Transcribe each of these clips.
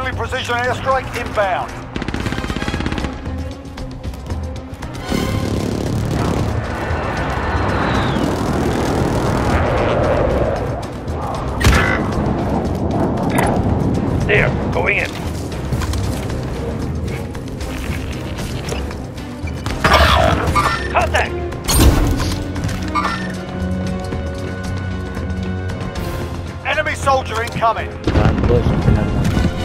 Heavy precision airstrike inbound. There, going in. Contact! Enemy soldier incoming. I'm pushing for another one.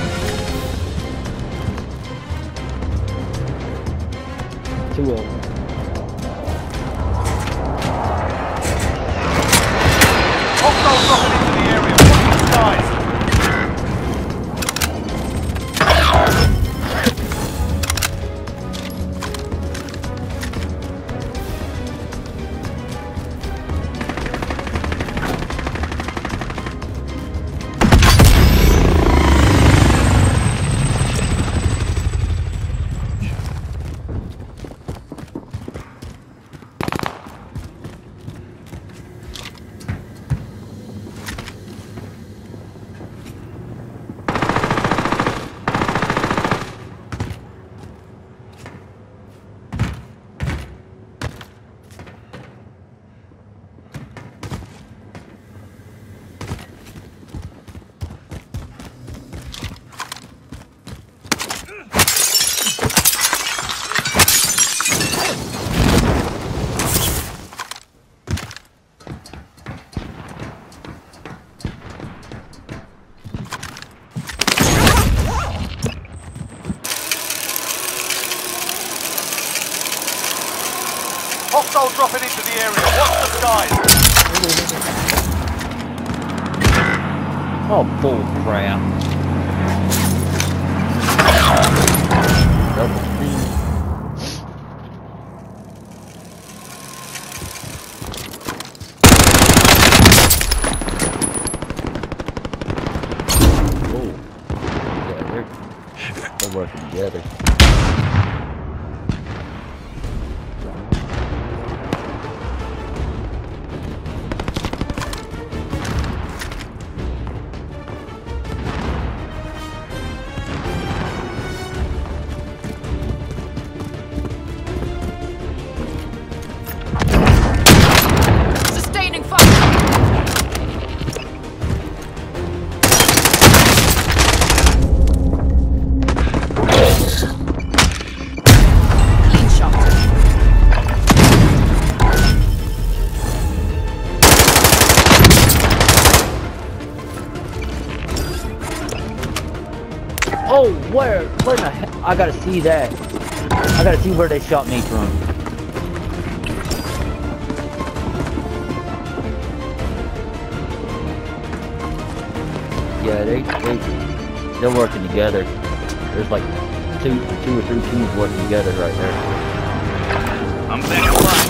Two of them. Hostile dropping into the area. Watch the skies. Hostile dropping into the area. Watch the skies. Oh, bull crap. Double speed. Oh. Yeah, they're working together. Sustaining fire. Clean shot. Oh, where in the heck? I gotta see that. I gotta see where they shot me from. Yeah, they're working together. There's like two or three teams working together right there. I'm back alive.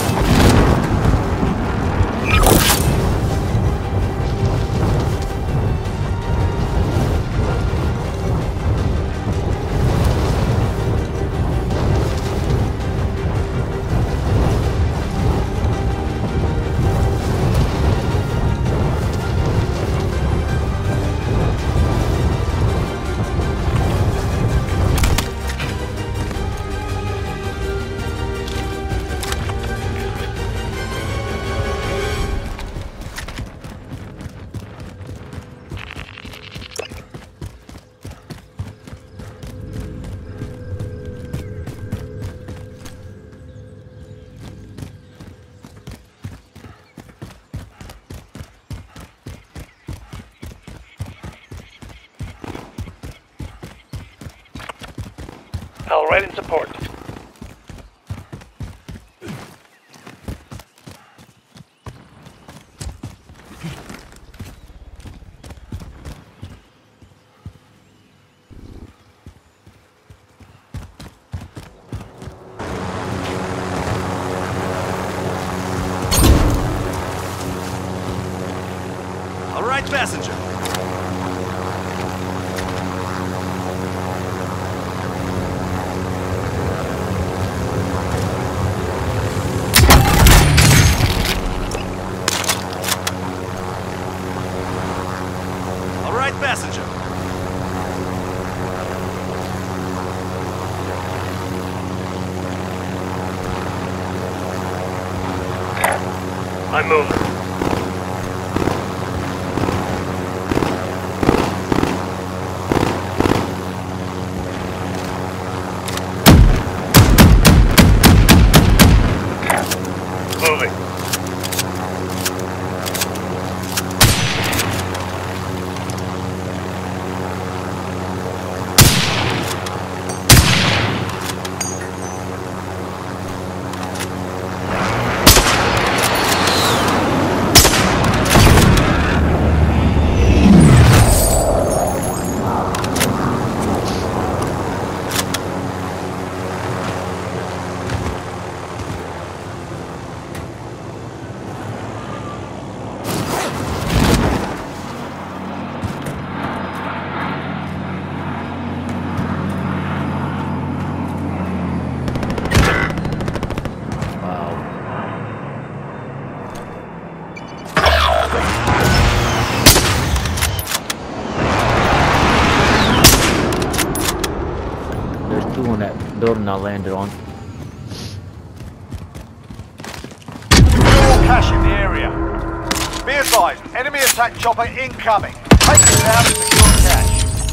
All right in support. All right, passenger. Passenger. I'm moving. Moving. On that building I landed on. Secure cash in the area. Be advised, enemy attack chopper incoming. Take it down and secure cash.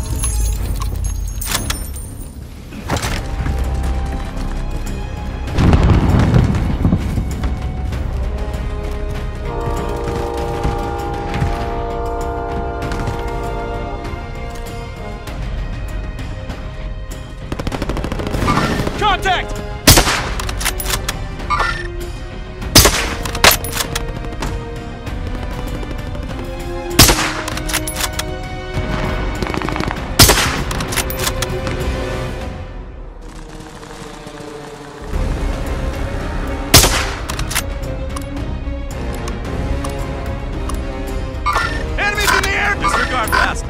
Contact! Enemies in the air! Disregard blast!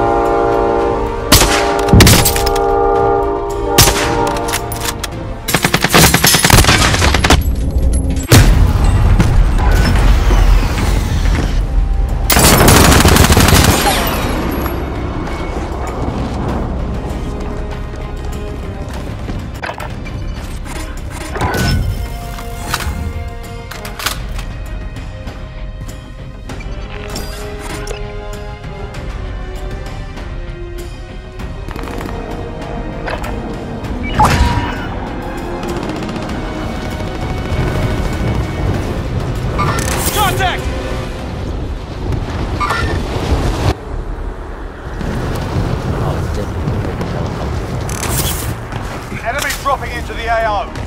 Contact! Oh, it's definitely a helicopter. Enemy dropping into the AO.